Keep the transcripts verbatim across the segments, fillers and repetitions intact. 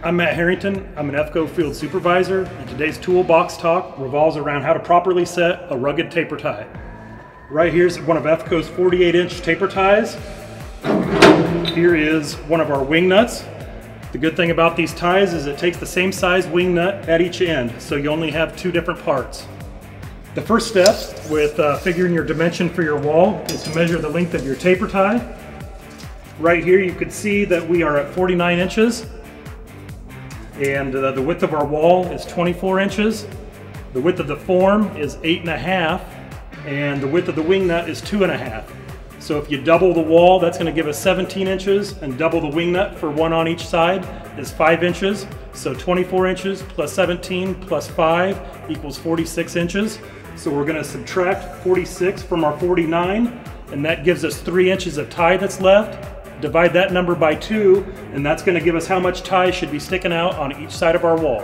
I'm Matt Harrington. I'm an E F C O Field Supervisor, and today's toolbox talk revolves around how to properly set a rugged taper tie. Right here's one of E F C O's forty-eight inch taper ties. Here is one of our wing nuts. The good thing about these ties is it takes the same size wing nut at each end, so you only have two different parts. The first step with uh, figuring your dimension for your wall is to measure the length of your taper tie. Right here you can see that we are at forty-nine inches, and uh, the width of our wall is twenty-four inches. The width of the form is eight and a half, and the width of the wing nut is two and a half. So if you double the wall, that's going to give us seventeen inches, and double the wing nut for one on each side is five inches. So twenty-four inches plus seventeen plus five equals forty-six inches. So we're going to subtract forty-six from our forty-nine, and that gives us three inches of tie that's left. Divide that number by two, and that's going to give us how much tie should be sticking out on each side of our wall.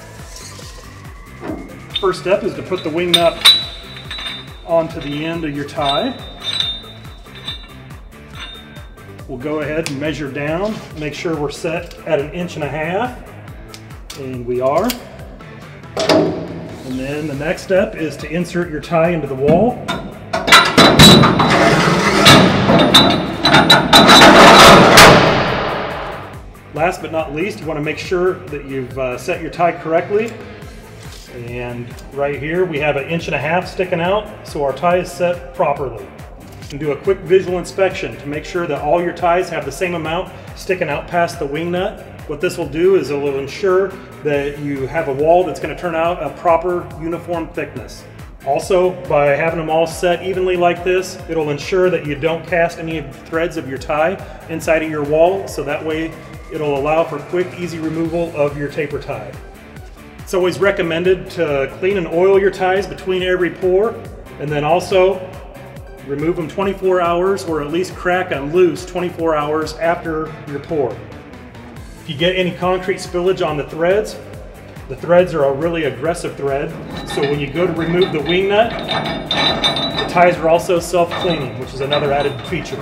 First step is to put the wing nut onto the end of your tie. We'll go ahead and measure down, make sure we're set at an inch and a half, and we are. And then the next step is to insert your tie into the wall. Last but not least, you want to make sure that you've uh, set your tie correctly. And right here we have an inch and a half sticking out, so our tie is set properly. And do a quick visual inspection to make sure that all your ties have the same amount sticking out past the wing nut. What this will do is it will ensure that you have a wall that's going to turn out a proper uniform thickness. Also, by having them all set evenly like this, it'll ensure that you don't cast any of the threads of your tie inside of your wall, so that way it'll allow for quick, easy removal of your taper tie. It's always recommended to clean and oil your ties between every pour, and then also remove them twenty-four hours, or at least crack them loose twenty-four hours after your pour. If you get any concrete spillage on the threads, the threads are a really aggressive thread, so when you go to remove the wing nut, the ties are also self-cleaning, which is another added feature.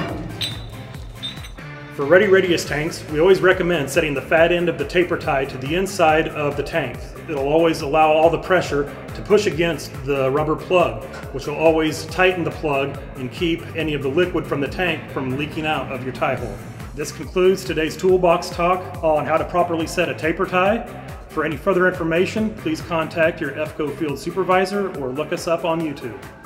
For ready radius tanks, we always recommend setting the fat end of the taper tie to the inside of the tank. It'll always allow all the pressure to push against the rubber plug, which will always tighten the plug and keep any of the liquid from the tank from leaking out of your tie hole. This concludes today's toolbox talk on how to properly set a taper tie. For any further information, please contact your E F C O Field Supervisor or look us up on YouTube.